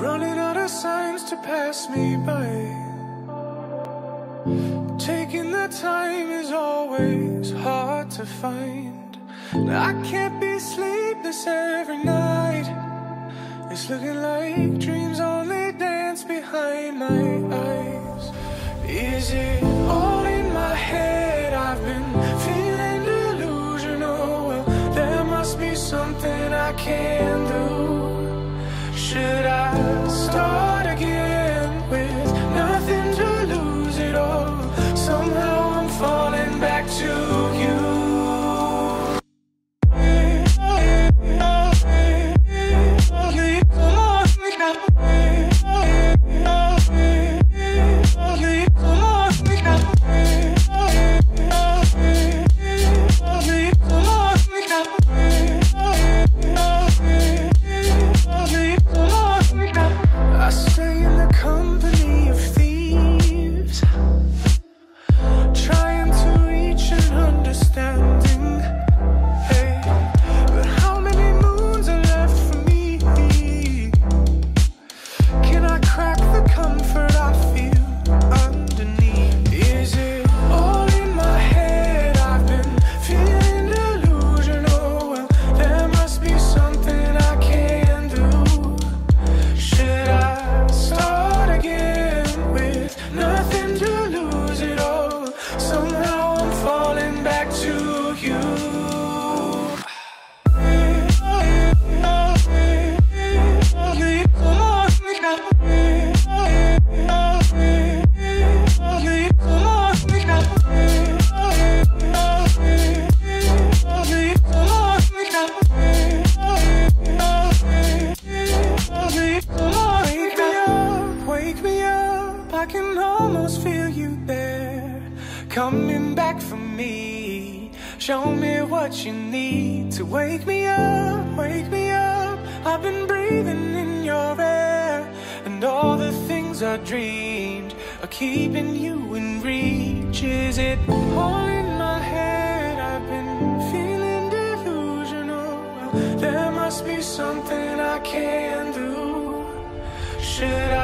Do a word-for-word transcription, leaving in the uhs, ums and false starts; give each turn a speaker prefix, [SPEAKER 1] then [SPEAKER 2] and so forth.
[SPEAKER 1] running out of signs to pass me by. Taking the time is always hard to find. I can't be sleepless every night. It's looking like dreams only dance behind my eyes. Is it all in my head? I've been feeling delusional. Well, there must be something I can do. Should I start again with nothing to lose it all? Somehow I'm falling back to you. I stay in the company of thieves, trying to reach an understanding. Hey, but how many moons are left for me? Can I crack the comfort I feel underneath? Is it all in my head? I've been feeling delusional. Well, there must be something I can do. Should I start again with nothing to lose it all? Somehow I'm falling back to you. Wake me up, I can almost feel you there, coming back for me. Show me what you need to wake me up, wake me up. I've been breathing in your air, and all the things I dreamed are keeping you in reach. Is it all in my head? I've been feeling delusional. Well, there must be something I can do. Should